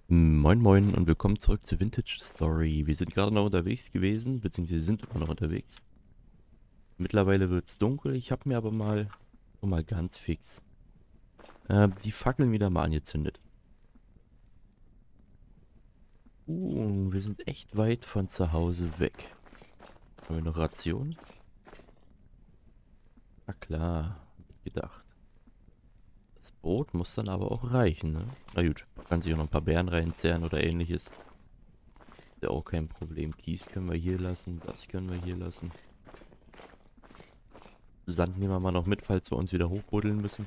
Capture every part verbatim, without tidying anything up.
Moin Moin und willkommen zurück zur Vintage Story. Wir sind gerade noch unterwegs gewesen, beziehungsweise sind immer noch unterwegs. Mittlerweile wird es dunkel, ich habe mir aber mal, schon mal ganz fix, äh, die Fackeln wieder mal angezündet. Uh, wir sind echt weit von zu Hause weg. Haben wir noch Ration? Na klar, hab ich gedacht. Das Brot muss dann aber auch reichen, ne? Na gut, man kann sich auch noch ein paar Beeren reinzerren oder ähnliches. Ist ja auch kein Problem. Kies können wir hier lassen, das können wir hier lassen. Sand nehmen wir mal noch mit, falls wir uns wieder hochbuddeln müssen.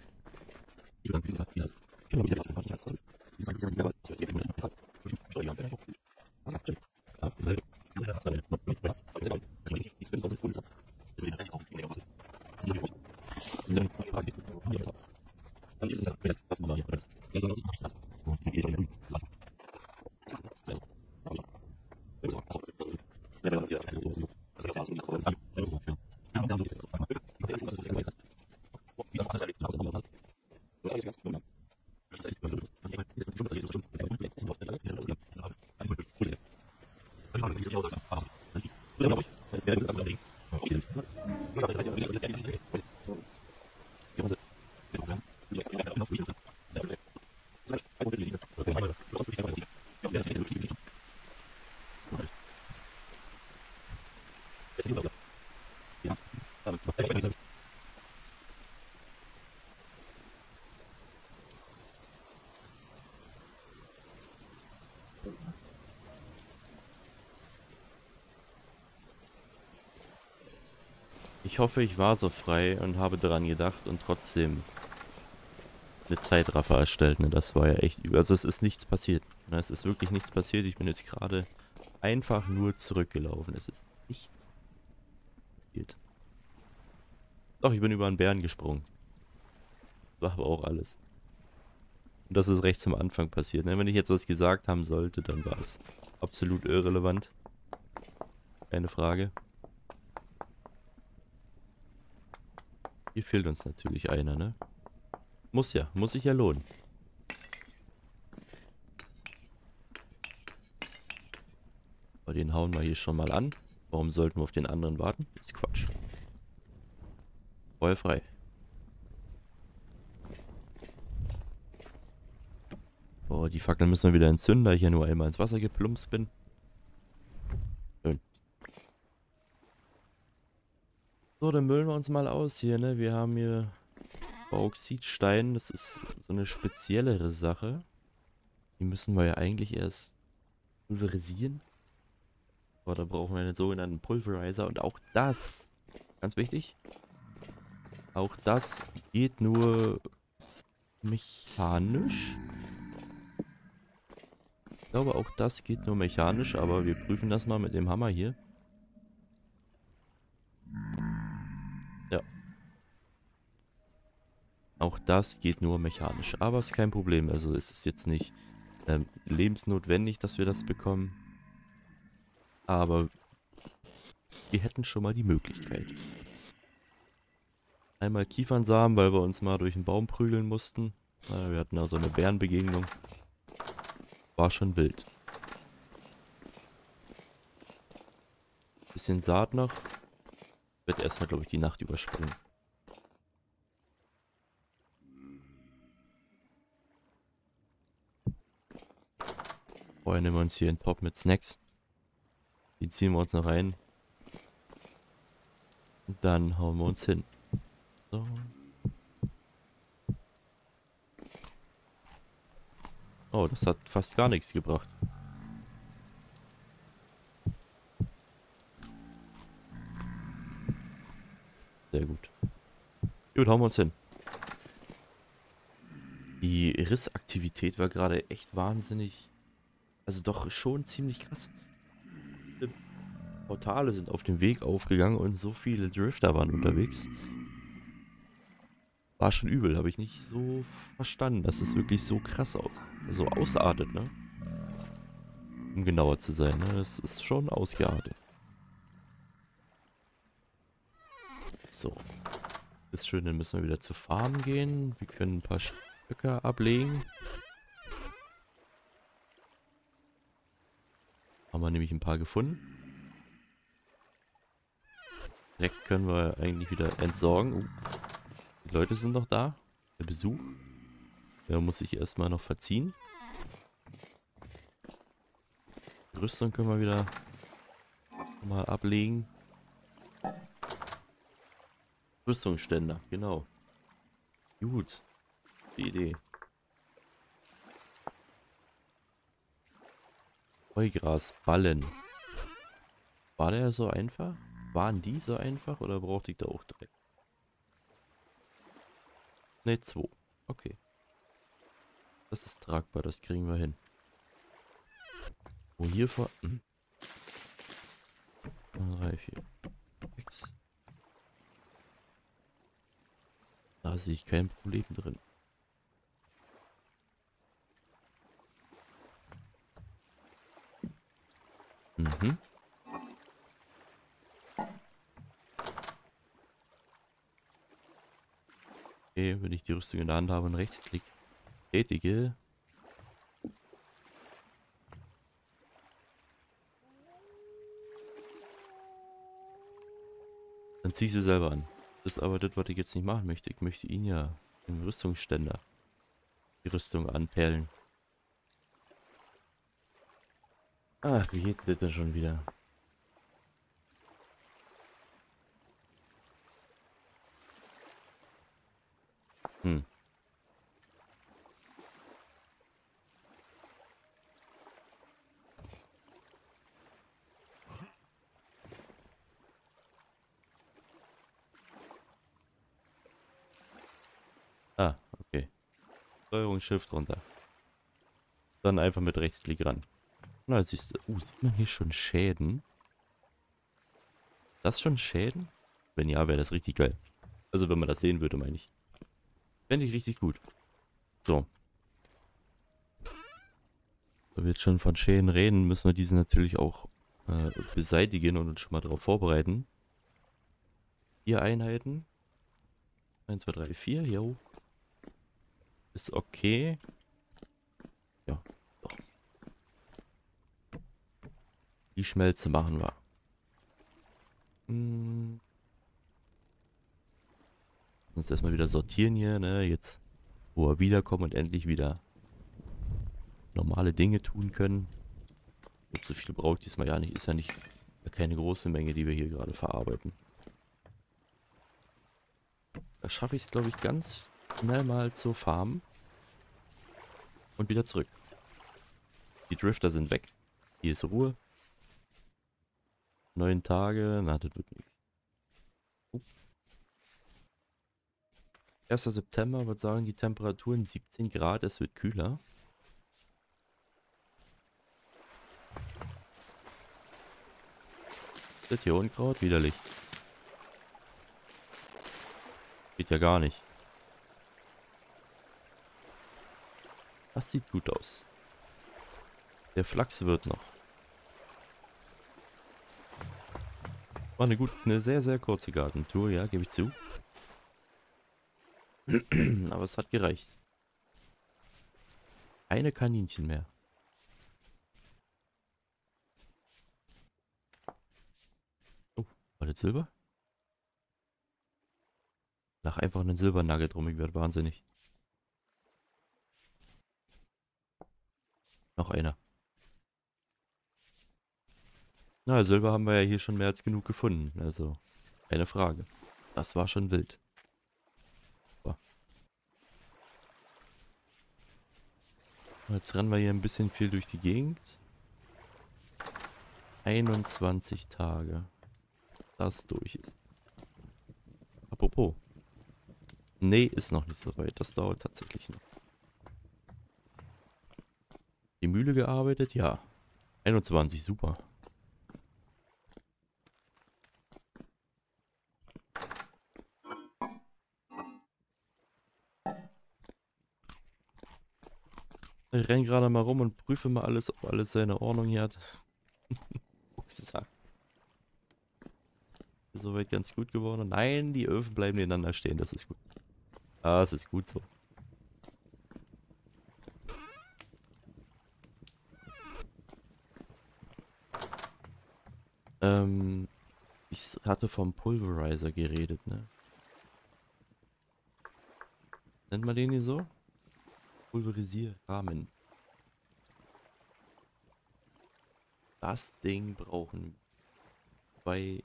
Ich hoffe, ich war so frei und habe daran gedacht und trotzdem eine Zeitraffer erstellt. Ne? Das war ja echt übel. Also es ist nichts passiert. Ne? Es ist wirklich nichts passiert. Ich bin jetzt gerade einfach nur zurückgelaufen. Es ist nichts passiert. Doch, ich bin über einen Bären gesprungen. War aber auch alles. Und das ist recht zum Anfang passiert. Ne? Wenn ich jetzt was gesagt haben sollte, dann war es absolut irrelevant. Keine Frage. Hier fehlt uns natürlich einer, ne? Muss ja, muss sich ja lohnen. Aber den hauen wir hier schon mal an. Warum sollten wir auf den anderen warten? Das ist Quatsch. Feuer frei. Boah, die Fackeln müssen wir wieder entzünden, da ich ja nur einmal ins Wasser geplumpst bin. Schön. So, dann müllen wir uns mal aus hier, ne? Wir haben hier Bauxitstein. Das ist so eine speziellere Sache. Die müssen wir ja eigentlich erst pulverisieren. Aber da brauchen wir einen sogenannten Pulverizer. Und auch das, ganz wichtig, auch das geht nur mechanisch. Ich glaube, auch das geht nur mechanisch, aber wir prüfen das mal mit dem Hammer hier. Ja. Auch das geht nur mechanisch, aber ist kein Problem. Also es ist jetzt nicht ähm, lebensnotwendig, dass wir das bekommen. Aber wir hätten schon mal die Möglichkeit. Einmal Kiefernsamen, weil wir uns mal durch den Baum prügeln mussten. Na, wir hatten da so eine Bärenbegegnung. War schon wild. Bisschen Saat noch. Wird erstmal, glaube ich, die Nacht überspringen. Vorher nehmen wir uns hier einen Topf mit Snacks. Die ziehen wir uns noch rein. Und dann hauen wir uns hin. So. Oh, das hat fast gar nichts gebracht. Sehr gut. Gut, hauen wir uns hin. Die Rissaktivität war gerade echt wahnsinnig. Also doch schon ziemlich krass. Viele Portale sind auf dem Weg aufgegangen und so viele Drifter waren unterwegs. War schon übel, habe ich nicht so verstanden, dass es wirklich so krass aus, so ausartet, ne? Um genauer zu sein, ne? Es ist schon ausgeartet. So. Ist schön, dann müssen wir wieder zur Farm gehen. Wir können ein paar Stöcker ablegen. Haben wir nämlich ein paar gefunden. Dreck können wir eigentlich wieder entsorgen. Uh, die Leute sind noch da. Der Besuch. Der muss sich erstmal noch verziehen. Die Rüstung können wir wieder mal ablegen. Rüstungsständer, genau. Gut. Die Idee. Heugrasballen. War der so einfach? Waren die so einfach oder brauchte ich da auch Dreck? Ne, zwei. Okay. Das ist tragbar, das kriegen wir hin. Wo hier vor... Hm. drei, vier, sechs. Da sehe ich kein Problem drin. Mhm. Okay, wenn ich die Rüstung in der Hand habe und Rechtsklick tätige. Dann zieh ich sie selber an. Das ist aber das, was ich jetzt nicht machen möchte. Ich möchte ihn ja im Rüstungsständer die Rüstung anperlen. Ach, wie geht das denn schon wieder? Hm. Ah, okay. Steuerung Shift runter. Dann einfach mit Rechtsklick ran. Na, siehst du. Uh, sieht man hier schon Schäden? Das schon Schäden? Wenn ja, wäre das richtig geil. Also wenn man das sehen würde, meine ich. Fände ich richtig gut. So. Wenn wir jetzt schon von Schäden reden, müssen wir diese natürlich auch äh, beseitigen und uns schon mal darauf vorbereiten. Vier Einheiten. eins, zwei, drei, vier. Jo. Ist okay. Ja, doch. Die Schmelze machen wir. Hm. Uns erstmal wieder sortieren hier, ne? Jetzt, wo wir wiederkommen und endlich wieder normale Dinge tun können. Ich glaube, so viel brauche ich diesmal ja nicht. Ist ja nicht keine große Menge, die wir hier gerade verarbeiten. Da schaffe ich es, glaube ich, ganz schnell mal zur Farm. Und wieder zurück. Die Drifter sind weg. Hier ist Ruhe. Neun Tage. Na, das wird nichts. Uh. erster September, würde sagen, die Temperaturen siebzehn Grad. Es wird kühler. Das hier Unkraut, widerlich. Geht ja gar nicht. Das sieht gut aus. Der Flachs wird noch. War eine gut, eine sehr, sehr kurze Gartentour, ja, gebe ich zu. Aber es hat gereicht. Keine Kaninchen mehr. Oh, war das Silber? Lach einfach einen Silbernugget rum, ich werde wahnsinnig. Noch einer. Na, Silber haben wir ja hier schon mehr als genug gefunden. Also, keine Frage. Das war schon wild. Super. Jetzt rennen wir hier ein bisschen viel durch die Gegend. einundzwanzig Tage. Das durch ist. Apropos. Nee, ist noch nicht so weit. Das dauert tatsächlich noch. Die Mühle gearbeitet? Ja. einundzwanzig, super. Ich renne gerade mal rum und prüfe mal alles, ob alles seine Ordnung hier hat. Wie gesagt. Ist soweit ganz gut geworden. Nein, die Öfen bleiben nebeneinander stehen. Das ist gut. Das ist gut so. Ähm, ich hatte vom Pulverizer geredet, ne? Nennt man den hier so? Pulverisierrahmen. Das Ding brauchen bei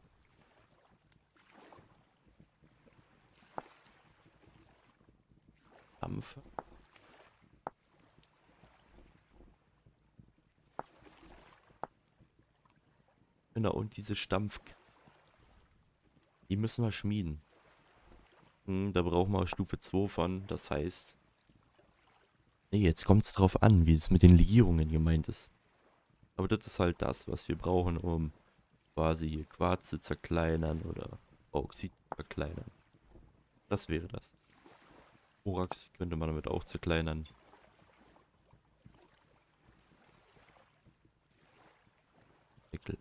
Dampfer. Genau, und diese Stampf... Die müssen wir schmieden. Hm, da brauchen wir Stufe zwei von, das heißt... Nee, jetzt kommt es drauf an, wie es mit den Legierungen gemeint ist. Aber das ist halt das, was wir brauchen, um quasi hier Quarz zu zerkleinern oder Bauxit zu verkleinern. Das wäre das. Borax könnte man damit auch zerkleinern. Nickel.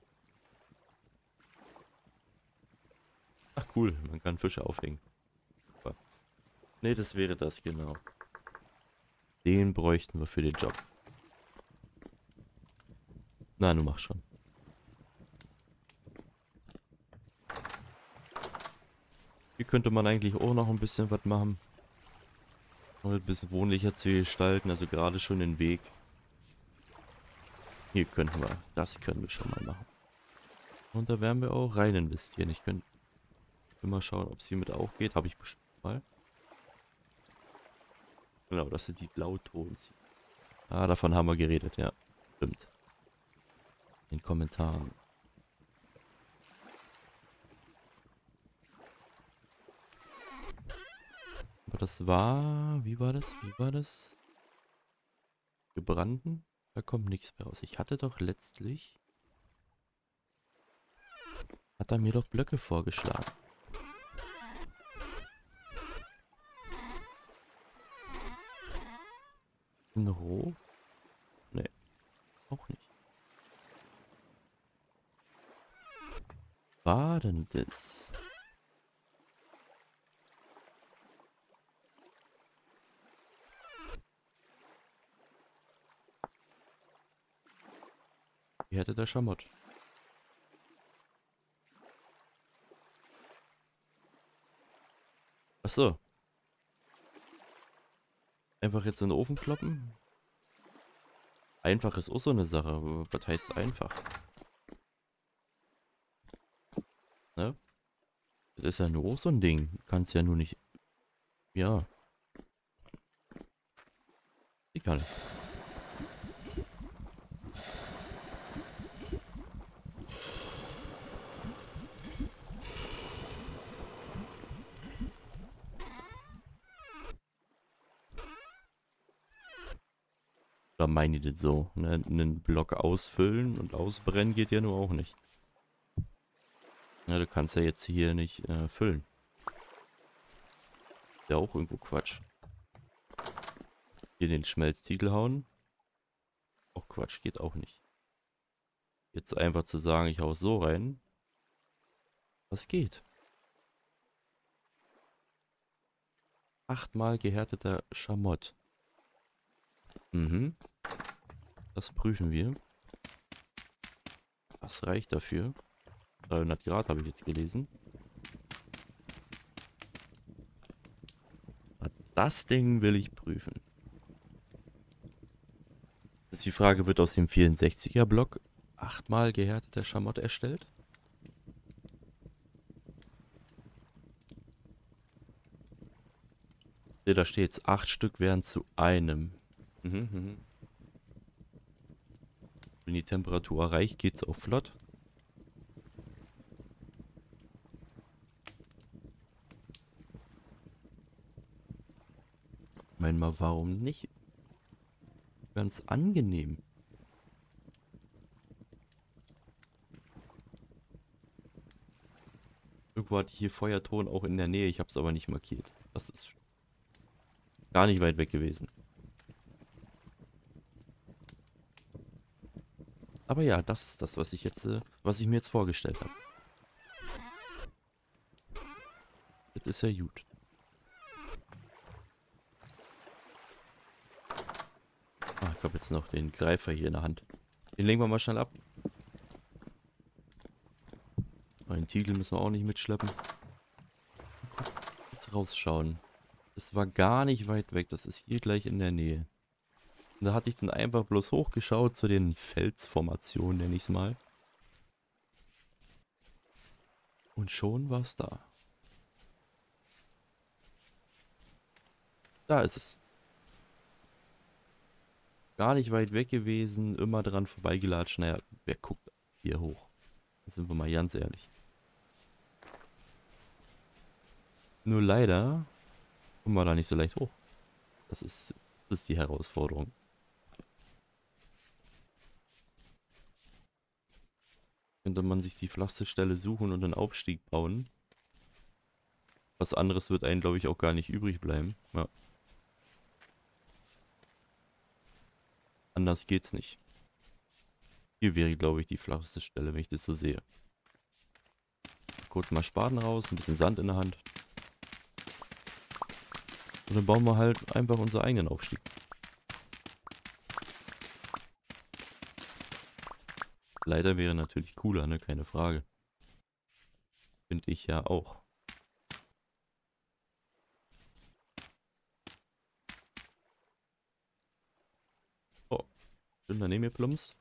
Ach cool, man kann Fische aufhängen. Super. Nee, das wäre das, genau. Den bräuchten wir für den Job. Na, du mach schon. Hier könnte man eigentlich auch noch ein bisschen was machen. Um ein bisschen wohnlicher zu gestalten, also gerade schon den Weg. Hier könnten wir, das können wir schon mal machen. Und da werden wir auch rein investieren. Ich könnte immer schauen, ob es hiermit auch geht. Habe ich bestimmt mal. Genau, das sind die Blautons. Ah, davon haben wir geredet, ja. Stimmt. In den Kommentaren. Aber das war... Wie war das? Wie war das? Gebrannten? Da kommt nichts mehr raus. Ich hatte doch letztlich... Hat er mir doch Blöcke vorgeschlagen. In Roh? Nee, auch nicht. War denn das? Wie hätte der Schamott? Ach so. Einfach jetzt in den Ofen kloppen? Einfach ist auch so eine Sache. aber Was heißt einfach? Ne? Das ist ja nur auch so ein Ding. Du kannst ja nur nicht... Ja. Die kann ich. Oder meinen die das so? Ne? Einen Block ausfüllen und ausbrennen geht ja nur auch nicht. Ja, du kannst ja jetzt hier nicht äh, füllen. Ist ja auch irgendwo Quatsch. Hier den Schmelztiegel hauen. Auch Quatsch, geht auch nicht. Jetzt einfach zu sagen, ich hau es so rein. Das geht. Achtmal gehärteter Schamott. Mhm. Das prüfen wir. Das reicht dafür. dreihundert Grad habe ich jetzt gelesen. Das Ding will ich prüfen. Das ist die Frage, wird aus dem vierundsechziger Block achtmal gehärteter Schamott erstellt? Ja, da steht es, acht Stück wären zu einem. Mhm, mhm. Wenn die Temperatur erreicht, geht es auch flott. Ich meine mal, warum nicht? Ganz angenehm. Irgendwo hatte ich hier Feuerton auch in der Nähe, ich habe es aber nicht markiert. Das ist gar nicht weit weg gewesen. Aber ja, das ist das, was ich jetzt, äh, was ich mir jetzt vorgestellt habe. Das ist ja gut. Ah, ich habe jetzt noch den Greifer hier in der Hand. Den legen wir mal schnell ab. den Tiegel müssen wir auch nicht mitschleppen. Kurz, kurz rausschauen. Es war gar nicht weit weg. Das ist hier gleich in der Nähe. Und da hatte ich dann einfach bloß hochgeschaut zu den Felsformationen, nenne ich es mal. Und schon war es da. Da ist es. Gar nicht weit weg gewesen, immer dran vorbeigelatscht. Naja, wer guckt hier hoch? Da sind wir mal ganz ehrlich. Nur leider kommen wir da nicht so leicht hoch. Das ist, das ist die Herausforderung. Könnte man sich die flachste Stelle suchen und einen Aufstieg bauen. Was anderes wird einem, glaube ich, auch gar nicht übrig bleiben. Ja. Anders geht's nicht. Hier wäre, glaube ich, die flachste Stelle, wenn ich das so sehe. Kurz mal Spaten raus, ein bisschen Sand in der Hand. Und dann bauen wir halt einfach unseren eigenen Aufstieg. Leider wäre natürlich cooler, ne? Keine Frage. Finde ich ja auch. Oh, schön daneben hier Plums.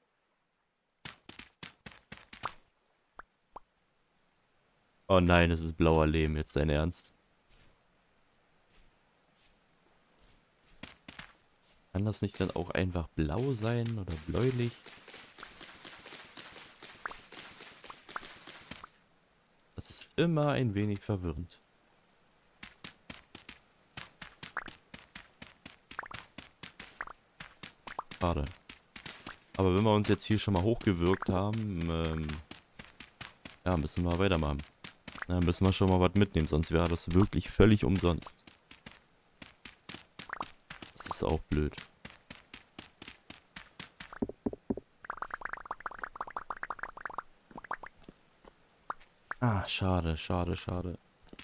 Oh nein, das ist blauer Lehm, jetzt dein Ernst. Kann das nicht dann auch einfach blau sein oder bläulich? Das ist immer ein wenig verwirrend. Schade. Aber wenn wir uns jetzt hier schon mal hochgewirkt haben, ähm, ja, müssen wir weitermachen. Da müssen wir schon mal was mitnehmen, sonst wäre das wirklich völlig umsonst. Das ist auch blöd. Ah, schade, schade, schade.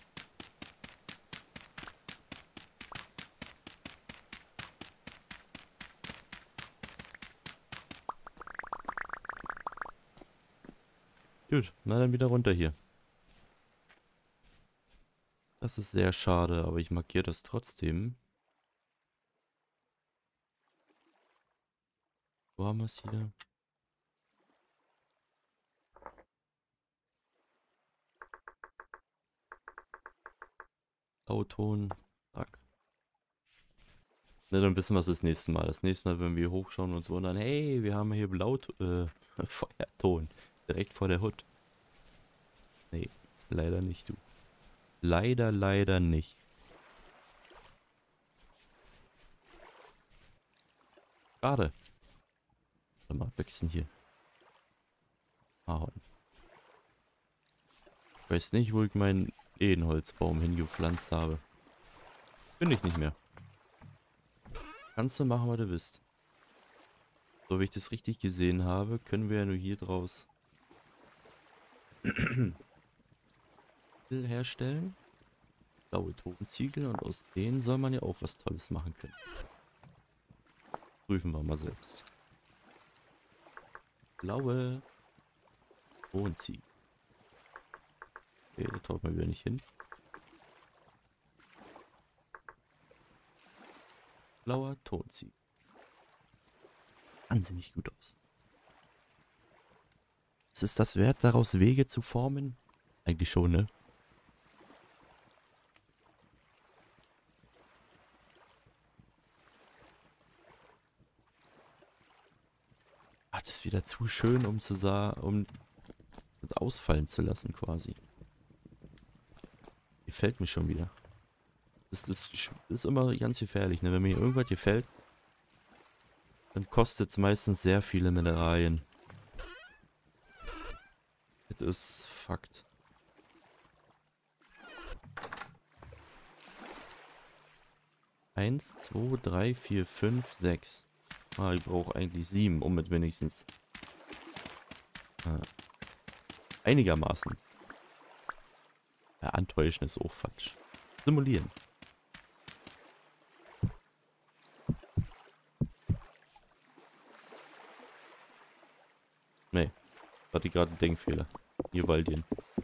Gut, na dann wieder runter hier. Das ist sehr schade, aber ich markiere das trotzdem. Wo haben wir es hier? Blauton. Zack. Na, dann wissen wir es das nächste Mal. Das nächste Mal, wenn wir hochschauen und uns wundern, hey, wir haben hier Blauton, äh, Feuerton. Direkt vor der Hut. Nee, leider nicht, du. Leider, leider nicht. Schade. Warte mal, Böckchen hier. Ahorn. Ich weiß nicht, wo ich meinen Ehenholzbaum hingepflanzt habe. Finde ich nicht mehr. Kannst du machen, was du willst. So, wie ich das richtig gesehen habe, können wir ja nur hier draus herstellen. Blaue Totenziegel und aus denen soll man ja auch was Tolles machen können. Prüfen wir mal selbst. Blaue Totenziegel. Okay, da taucht man wieder nicht hin. Blauer Tonziegel. Wahnsinnig gut aus. Ist es das wert, daraus Wege zu formen? Eigentlich schon, ne? Ach, das ist wieder zu schön, um zu sagen, um das ausfallen zu lassen, quasi. Gefällt mir schon wieder. Das ist, das ist immer ganz gefährlich, ne? Wenn mir irgendwas gefällt, dann kostet es meistens sehr viele Mineralien. Das ist Fakt. Eins, zwei, drei, vier, fünf, sechs. Ah, ich brauche eigentlich sieben, um mit wenigstens ah, einigermaßen. Ja, antäuschen ist auch falsch. Simulieren. Nee, hatte ich gerade einen Denkfehler. Hier Waldien.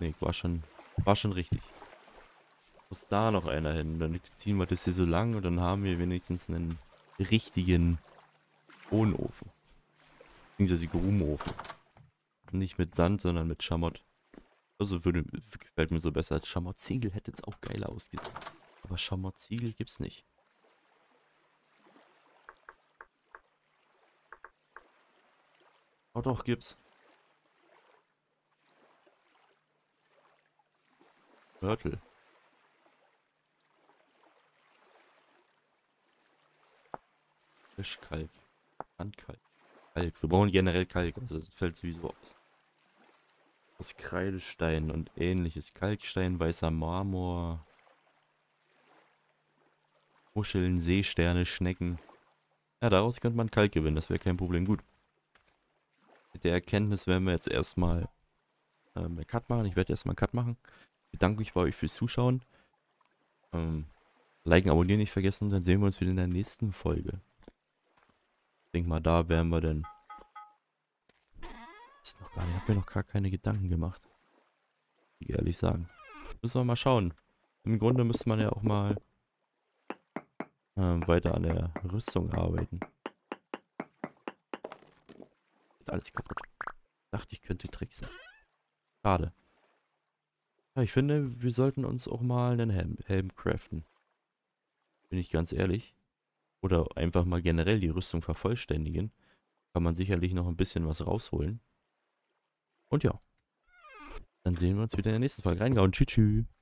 Nee, war schon, war schon richtig. Muss da noch einer hin. Dann ziehen wir das hier so lang und dann haben wir wenigstens einen richtigen Ohnofen. Beziehungsweise Grubeofen. Nicht mit Sand, sondern mit Schamott. Also würde, gefällt mir so besser als Schamott-Ziegel. Hätte jetzt auch geiler ausgesehen. Aber Schamott-Ziegel gibt's nicht. Oh doch, gibt's. Mörtel. Fischkalk. Handkalk. Kalk. Wir brauchen generell Kalk, also das fällt sowieso aus. Aus Kreidestein und ähnliches. Kalkstein, weißer Marmor. Muscheln, Seesterne, Schnecken. Ja, daraus könnte man Kalk gewinnen, das wäre kein Problem. Gut. Mit der Erkenntnis werden wir jetzt erstmal ähm, einen Cut machen. Ich werde erstmal einen Cut machen. Ich bedanke mich bei euch fürs Zuschauen. Ähm, liken, abonnieren nicht vergessen. Dann sehen wir uns wieder in der nächsten Folge. Ich denke mal, da werden wir dann... Das ist noch gar nicht, ich habe mir noch gar keine Gedanken gemacht. Ich ehrlich sagen. Müssen wir mal schauen. Im Grunde müsste man ja auch mal ähm, weiter an der Rüstung arbeiten. Ist alles kaputt. Ich dachte, ich könnte tricksen. Schade. Ja, ich finde, wir sollten uns auch mal einen Helm, Helm craften. Bin ich ganz ehrlich. Oder einfach mal generell die Rüstung vervollständigen. Kann man sicherlich noch ein bisschen was rausholen. Und ja. Dann sehen wir uns wieder in der nächsten Folge. Reingehauen. Tschüss. Tschüss.